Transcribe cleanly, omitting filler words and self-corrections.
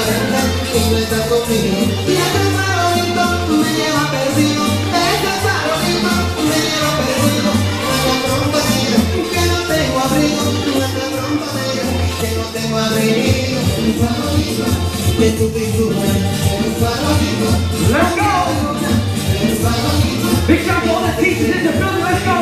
verte y no estás conmigo. Y ese farolito me lleva perdido, ese farolito me lleva perdido. Nuestra trompa negra que no tengo abrigo, nuestra trompa negra que no tengo abrigo. Un farolito de tu pintura, un farolito. Let's go! Big shout out to all the teachers in the building, let's go!